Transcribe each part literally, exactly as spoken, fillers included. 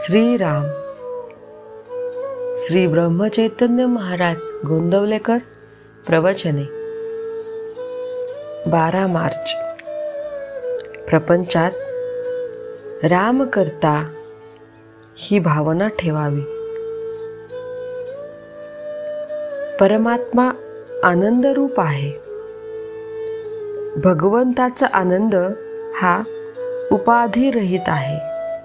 श्रीराम. श्री ब्रह्मचैतन्य महाराज गोंदवलेकर प्रवचने. बारा मार्च. प्रपंचात राम करता ही भावना ठेवावी. परमात्मा आनंदरूप आहे. भगवंताचा आनंद हा उपाधिरहित आहे.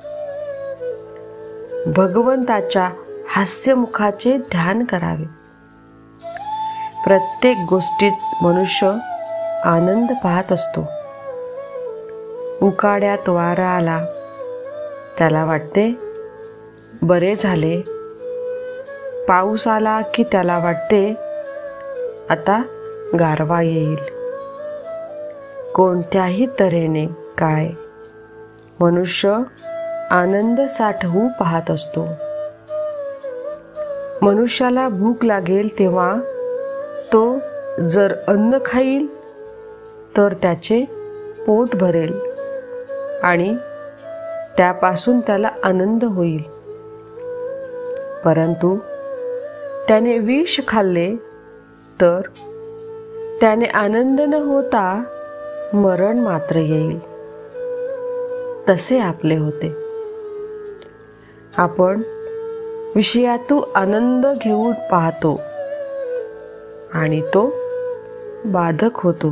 भगवंताच्या हास्यमुखाचे ध्यान करावे. प्रत्येक गोष्टीत मनुष्य आनंद पाहत असतो. उकाड्यात वारा आला, त्याला वाटते बरे झाले. पाऊस आला की त्याला वाटते आता गारवा येईल. कोणत्याही तऱ्हेने काय मनुष्य आनंद साठवू पाहत असतो. मनुष्याला भूक लागेल तेव्हा तो जर अन्न खाईल तर त्याचे पोट भरेल आणि त्यापासून त्याला आनंद होईल. परंतु त्याने विष खाल्ले तर त्याने आनंद न होता मरण मात्र येईल. तसे आपले होते. आपण विषयातून आनंद घेऊन पाहतो आणि तो बाधक होतो.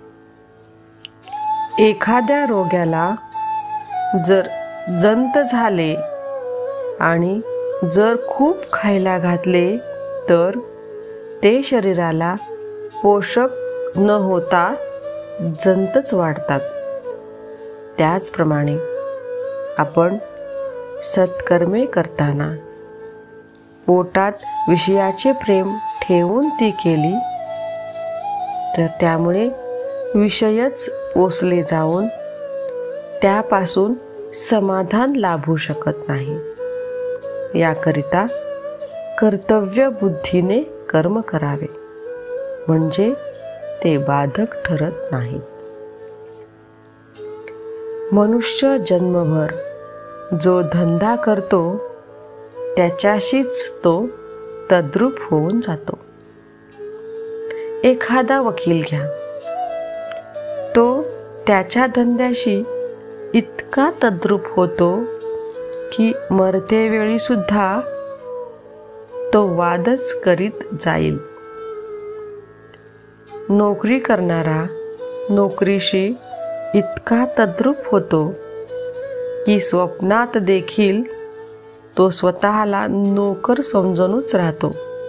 एखाद्या रोग्याला जर जंत झाले आणि जर खूप खायला घातले तर ते शरीराला पोषक न होता जंतच वाढतात. त्याचप्रमाणे आपण सत्कर्मे करताना पोटात विषयाचे प्रेम ठेवून ती केली तर त्यामुळे विषयच पोसले जाऊन त्यापासून समाधान लाभू शकत नाही. याकरिता कर्तव्य बुद्धीने कर्म करावे, म्हणजे ते बाधक ठरत नाही. मनुष्य जन्मभर जो धंदा करतो त्याच्याशीच तो तद्रूप होऊन जातो. एखादा वकील घ्या, तो त्याच्या धंद्याशी इतका तद्रूप होतो की मरतेवेळी सुद्धा तो वादच करीत जाईल. नोकरी करणारा नोकरीशी इतका तद्रूप होतो की स्वप्नात देखील तो स्वतःला नोकर समजूनच राहतो.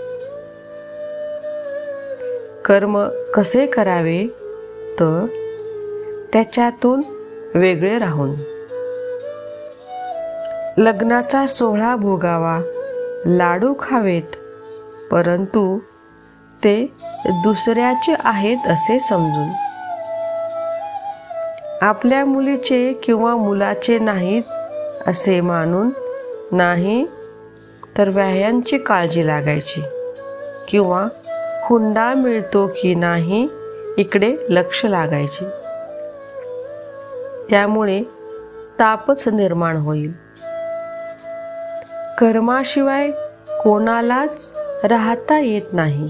कर्म कसे करावे तर त्याच्यातून वेगळे राहून. लग्नाचा सोहळा भोगावा, लाडू खावेत, परंतु ते दुसऱ्याचे आहेत असे समजून. आपल्या मुलीचे किंवा मुलाचे नाहीत असे मानून नाही तर व्यायांची काळजी लागायची किंवा हुंडा मिळतो की नाही इकडे लक्ष लागायचे. त्यामुळे तापच निर्माण होईल. कर्माशिवाय कोणालाच राहता येत नाही.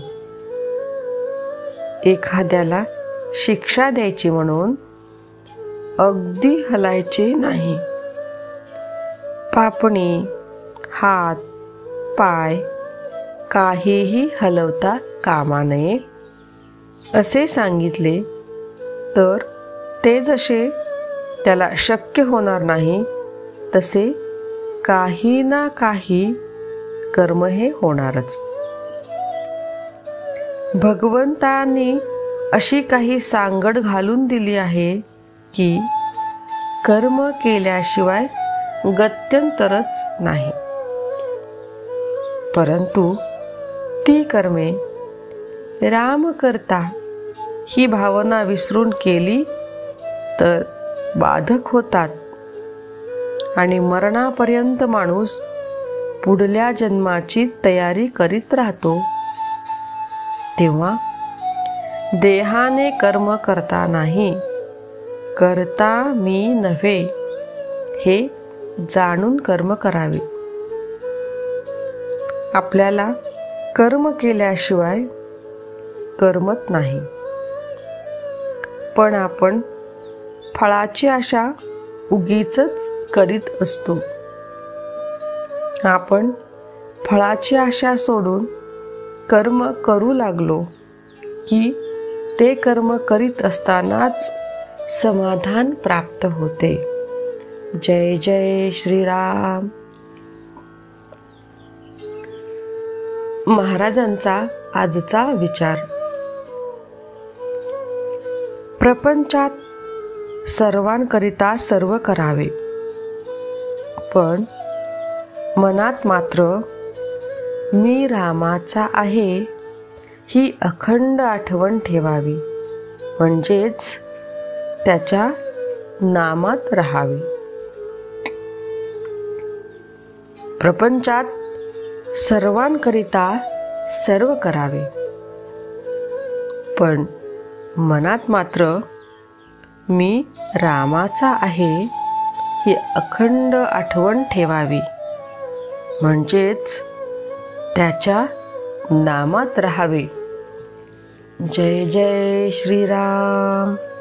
एखाद्याला शिक्षा द्यायची म्हणून अगदी हलायचे नाही. पापणी, हात, पाय काहीही हलवता कामा नये असे सांगितले तर ते जसे त्याला शक्य होणार नाही तसे काही ना काही कर्म हे होणारच. भगवंतांनी अशी काही सांगड घालून दिली आहे की कर्म केल्याशिवाय गत्यंतरच नाही. परंतु ती कर्मे राम करता ही भावना विसरून केली तर बाधक होतात आणि मरणापर्यंत माणूस पुढल्या जन्माची तयारी करीत राहतो. तेव्हा देहाने कर्म करता नाही, करता मी नव्हे हे जाणून कर्म करावे. आपल्याला कर्म केल्याशिवाय करमत नाही, पण आपण फळाची आशा उगीचच करीत असतो. आपण फळाची आशा सोडून कर्म करू लागलो की ते कर्म करीत असतानाच समाधान प्राप्त होते. जय जय श्रीराम. महाराजांचा आजचा विचार. प्रपंचात सर्वांकरिता सर्व करावे, पण मनात मात्र मी रामाचा आहे ही अखंड आठवण ठेवावी, म्हणजेच त्याच्या नामात राहावे. प्रपंचात सर्वांकरिता सर्व करावे, पण मनात मात्र मी रामाचा आहे ही अखंड आठवण ठेवावी, म्हणजेच त्याच्या नामात राहावे. जय जय श्रीराम.